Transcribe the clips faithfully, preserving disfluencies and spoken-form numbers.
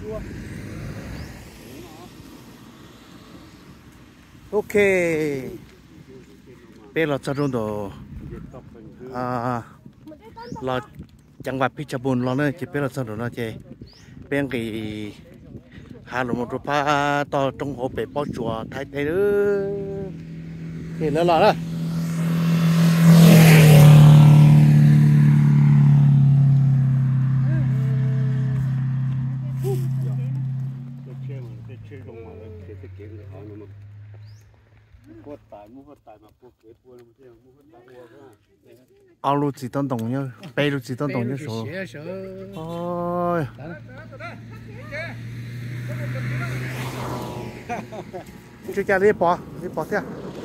ok bây giờ cho chúng đồ à là chẳng qua pizza bún lo nữa chỉ bây giờ cho đồ nó chơi bên cái hà nội một chỗ pa to trong hồ bể bao chùa thái tây đó thì nó là đó áo lụt chỉ tận đồng nhá, bay lụt chỉ tận đồng nhá số. Ôi. Chú cha đi bỏ, đi bỏ theo.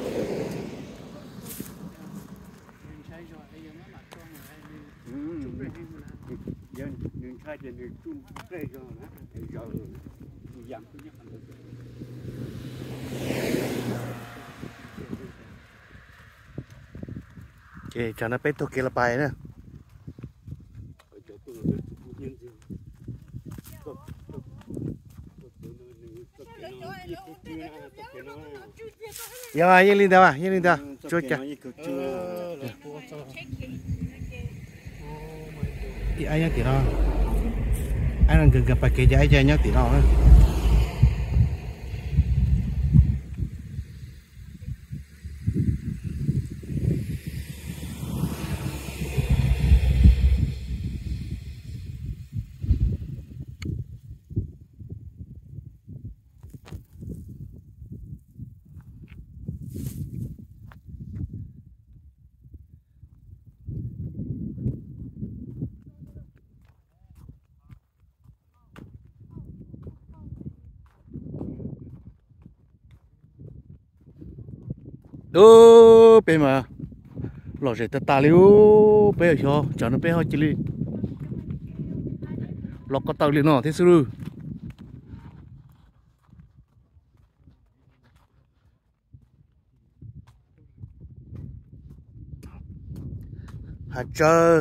Oke, jangan sampai tuh kira apa ya? Ya, ini Linda, Pak, ini Linda, cuaca. Thì anh nhắc tí nó, anh đang gặp phải cái giải nhắc tí nó. Ô, bên mà lò rể ta ta liu bây giờ cho cho nó bé hơi chỉ li lò có tàu liền nó thế sư hạt trơ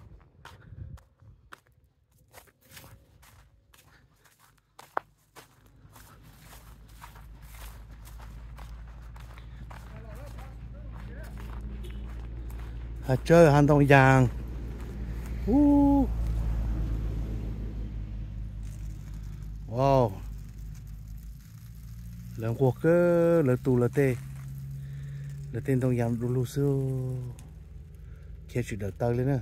hạt trơ hàn đông vàng uh. Wow lần cuộc cơ lần tù lần tê lần tên đông vàng đủ lưu siêu kia chuyện đợt tơi lên nữa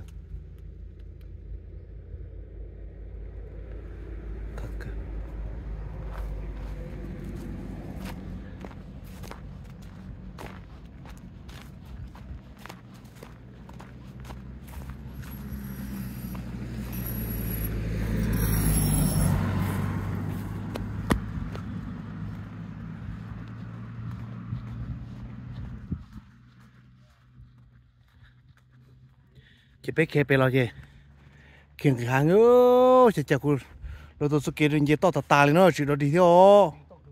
chỉ biết kẹpไปแล้วchứ kiêng cái hàng ơi chỉ chả cứ rồi tôi sẽ kêu đến giờ to tạt tà lên nó chỉ nó đi theo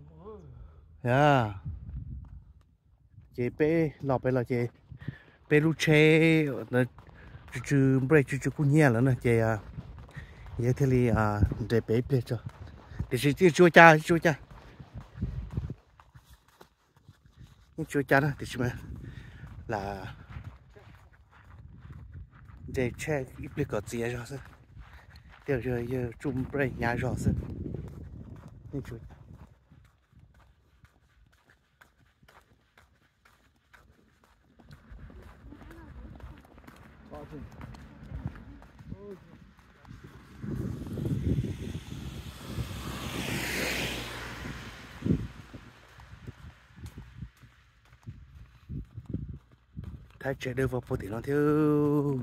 à chỉ biết lọpไปแล้วchứ biết lúc chơi nó chú chú bây chú chú cũng nhẹ rồi nè chứ à giờ thì li à để biết biết cho để chỉ chú cha chú cha nhưng chú cha đó thì chứ mà là để che ít biết có gì rồi sao điều rồi giờ chung bây nhà rồi sao nên chú thái chạy đưa vào phố thì nó thiếu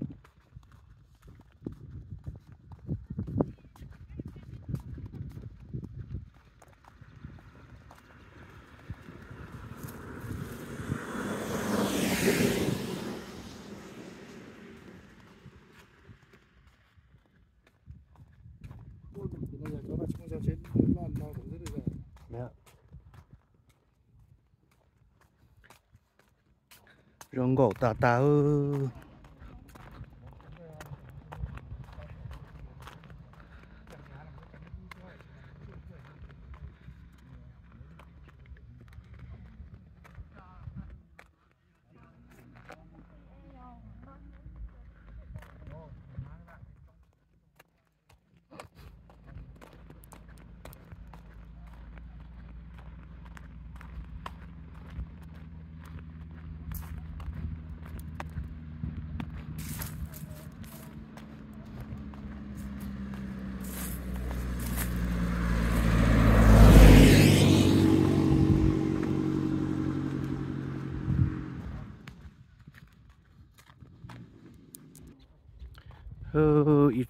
rong gỗ tà tà ư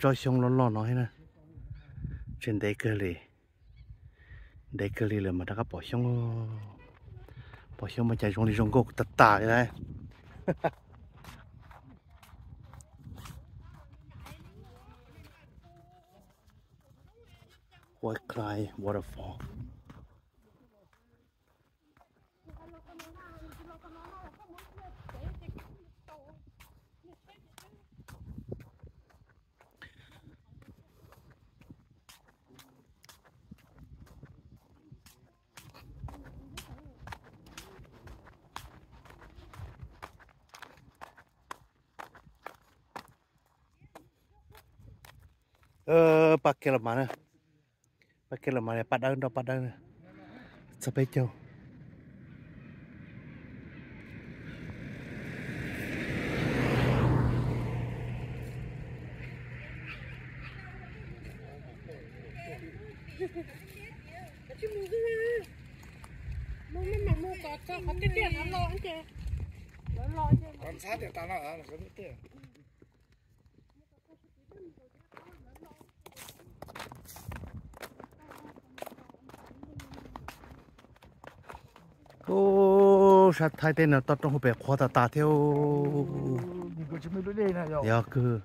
cho xong lo lo nói nè trên đây cơ lì đây cơ lì là mà đã có bỏ xong bỏ xong mà chạy xuống đi trong gốc tạt tả vậy đấy White Cry Waterfall ờ pakai là mana pakai là mana padang đâu padang sampai jauh quan sát thì ta nói là có biết tiền ô sao thay tên là tao trong hộp bè khoa ta ta theo mình có chúng mình đối đây này rồi giờ cứ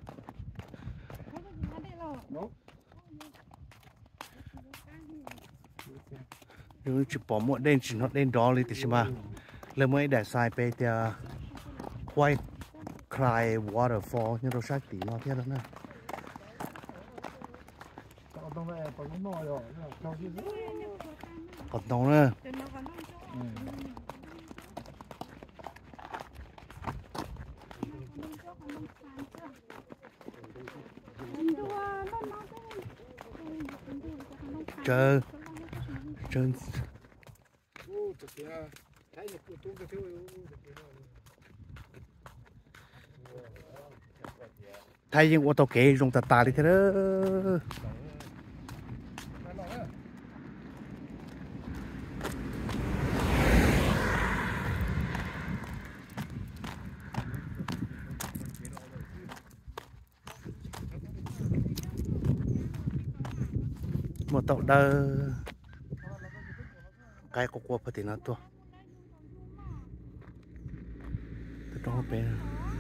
nếu chỉ bỏ một đen chỉ nó đen đó đi thì mà lấy mấy đại sai pe thì White Cry Waterfall nhưng đâu sát tí nó thế đó nè còn đâu nữa chờ chờ thay những ô tô kế dùng tạt tà đi thế đó một tàu đơ cái có qua phải nó to từ trong bên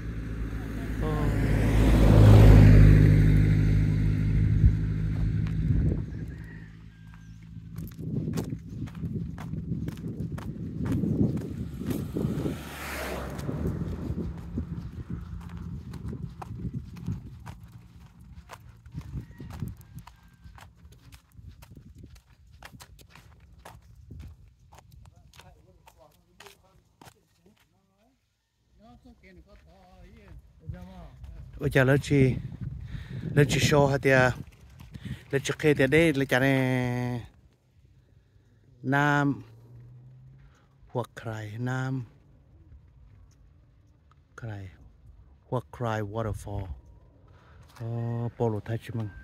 bây giờ nó chỉ nó chỉ show hả tia nó chỉ kể tia đây là cho nên nam hoặc cry nam cry hoặc cry waterfall oh polo thái chứ mừng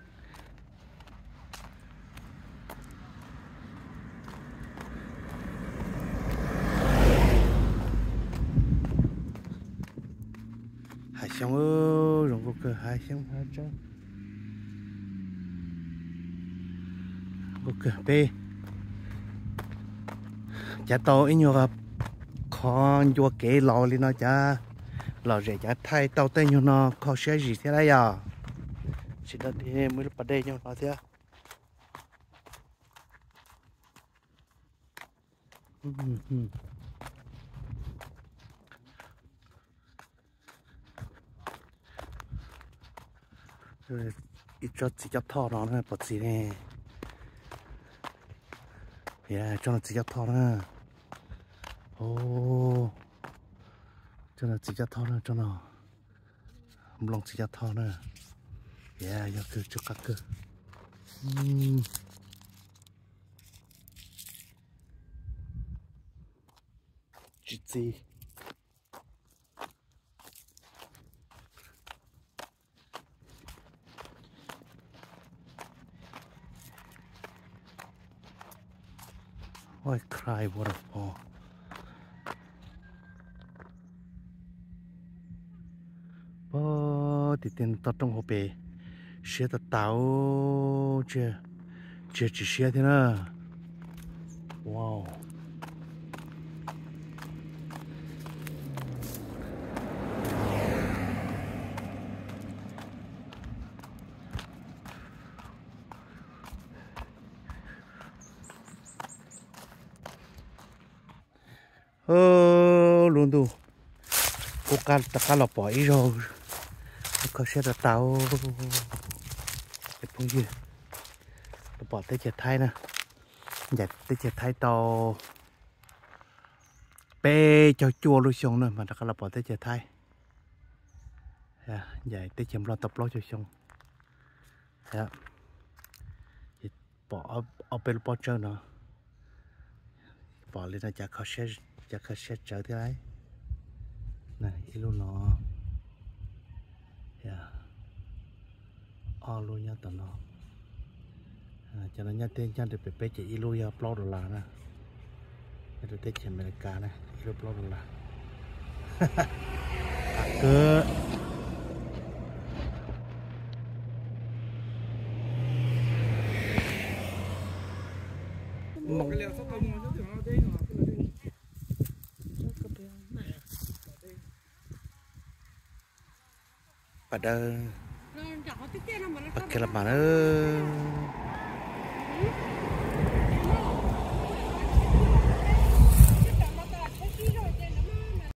hai xong ơ rồi có hai xong hai trăm ok b chả to ít nhiều gặp con vô kế lò lên nó chả lò rẻ chả thay tàu tên nhau nó có xe gì thế đấy à chỉ là đi mới bắt đây nhau nó thế rồi ít cho chỉ cho thọ nó này bật gì nè yeah cho nó chỉ cho thọ nữa ô cho nó chỉ cho thọ nữa cho nó không lòng chỉ cho thọ nữa yeah giờ cứ cho các cứ chỉ gì White Cry Waterfall bố thì tiền tao trong hộp bể xe tao tao chưa chưa chỉ xe thế nào wow ơ luôn tu cô cá ta cá lọc bỏ ý rồi có xe tao tao cái phong gì bỏ tới chợ thái nè dạy tới chợ thái to bê cho chua luôn xong nữa mà ta có là bỏ tới chợ thái dạy tới chậm lo tập lo cho xong bỏ ở bên bỏ chơi nữa bỏ lên là chả khó xe chả khó xe chở thế ấy này ít luôn nó o luôn nha tụi nó cho nó nhát tên chân thì phải bé chỉ ít luôn ya plo đô la nè cái tết chỉ America này ít luôn plo đô la cơ mong pada pakai lemah